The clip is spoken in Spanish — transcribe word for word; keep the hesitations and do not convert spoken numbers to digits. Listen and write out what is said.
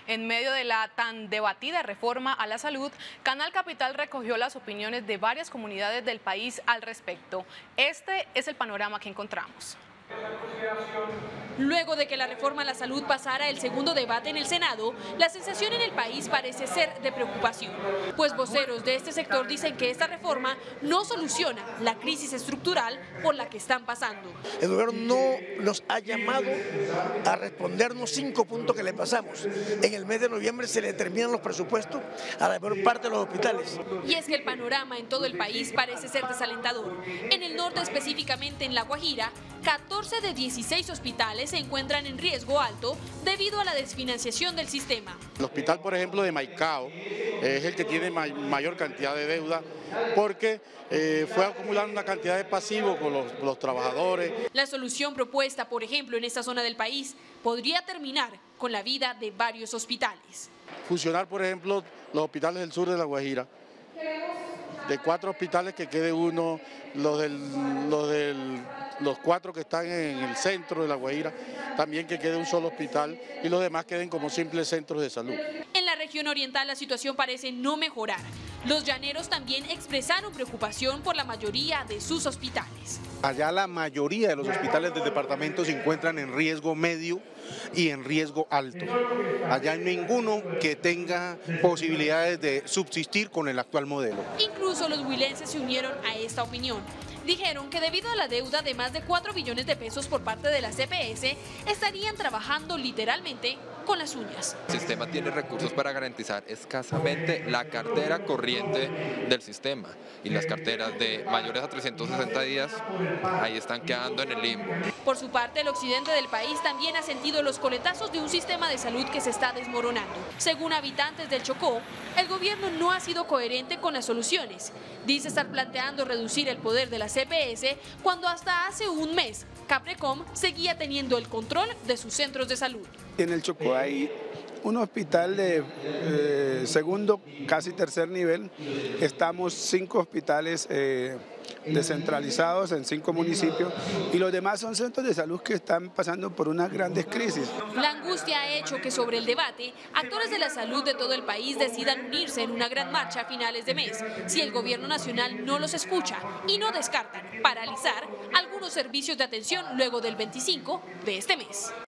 En medio de la tan debatida reforma a la salud, Canal Capital recogió las opiniones de varias comunidades del país al respecto. Este es el panorama que encontramos. Luego de que la reforma a la salud pasara el segundo debate en el Senado, la sensación en el país parece ser de preocupación, pues voceros de este sector dicen que esta reforma no soluciona la crisis estructural por la que están pasando. El gobierno no nos ha llamado a respondernos cinco puntos que le pasamos. En el mes de noviembre se le terminan los presupuestos a la mayor parte de los hospitales. Y es que el panorama en todo el país parece ser desalentador. En el norte, específicamente en La Guajira, catorce de dieciséis hospitales se encuentran en riesgo alto debido a la desfinanciación del sistema. El hospital, por ejemplo, de Maicao es el que tiene mayor cantidad de deuda porque eh, fue acumulando una cantidad de pasivos con los, los trabajadores. La solución propuesta, por ejemplo, en esta zona del país podría terminar con la vida de varios hospitales. Fusionar, por ejemplo, los hospitales del sur de La Guajira. De cuatro hospitales que quede uno, los del, los del, los cuatro que están en el centro de La Guajira, también que quede un solo hospital y los demás queden como simples centros de salud. En la región oriental la situación parece no mejorar. Los llaneros también expresaron preocupación por la mayoría de sus hospitales. Allá la mayoría de los hospitales del departamento se encuentran en riesgo medio y en riesgo alto. Allá hay ninguno que tenga posibilidades de subsistir con el actual modelo. Incluso los huilenses se unieron a esta opinión. Dijeron que debido a la deuda de más de cuatro billones de pesos por parte de la C P S, estarían trabajando literalmente con las uñas. El sistema tiene recursos para garantizar escasamente la cartera corriente del sistema y las carteras de mayores a trescientos sesenta días ahí están quedando en el limbo. Por su parte, el occidente del país también ha sentido los coletazos de un sistema de salud que se está desmoronando. Según habitantes del Chocó, el gobierno no ha sido coherente con las soluciones. Dice estar planteando reducir el poder de la C P S cuando hasta hace un mes Caprecom seguía teniendo el control de sus centros de salud. En el Chocó hay un hospital de eh, segundo, casi tercer nivel. Estamos cinco hospitales eh, descentralizados en cinco municipios y los demás son centros de salud que están pasando por unas grandes crisis. La angustia ha hecho que sobre el debate, actores de la salud de todo el país decidan unirse en una gran marcha a finales de mes, si el gobierno nacional no los escucha y no descartan paralizar algunos servicios de atención luego del veinticinco de este mes.